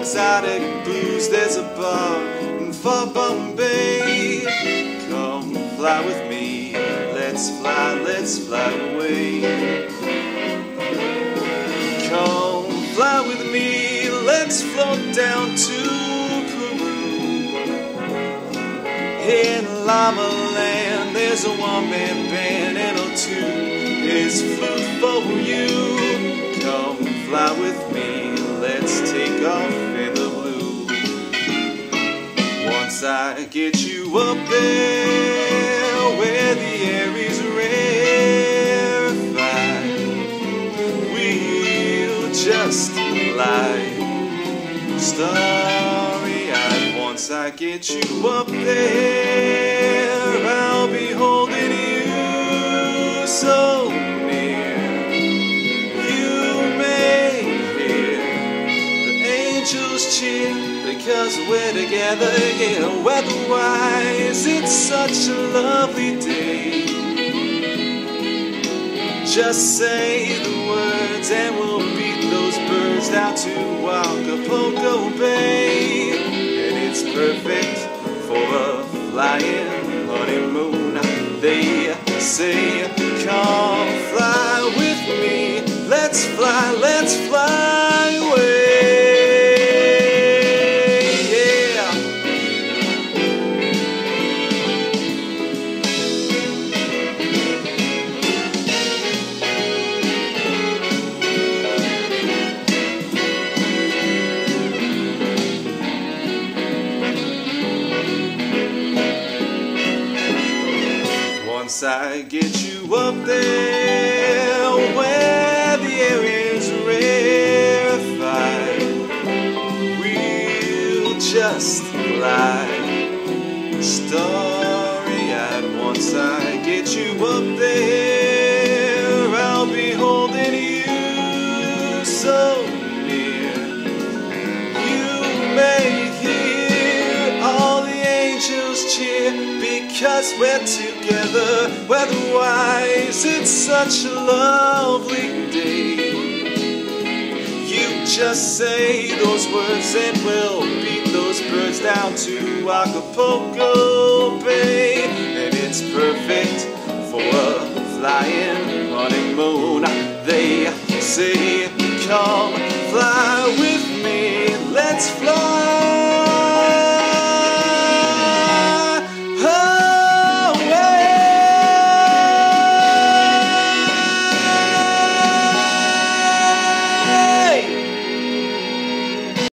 exotic booze. There's a bar in far Bombay. Come fly with me, let's fly away. Come fly with me, let's float down to Peru. In Llama Land, there's a one-man band, and I'll tune his flute for you. Come fly with me, let's take off in the blue. Once I get you up there, where the air is rarefied, we'll just fly starry-eyed. Once I get you up there, I'll be holding you so near. You may hear the angels cheer because we're together, yeah. Weather-wise, it's such a lovely day. Just say the words and we'll beat those birds down to Acapulco Bay. And it's perfect for a flying honeymoon. They say, come fly with me, let's fly away. Once I get you up there, where the air is rarefied, we'll just fly starry-eyed. Once I get you up there, I'll be holding you so near. You may hear all the angels cheer because we're together. Weather-wise, it's such a lovely day. You just say those words and we'll beat those birds down to Acapulco Bay. And it's perfect for a flying honeymoon. They say, come fly with me, let's fly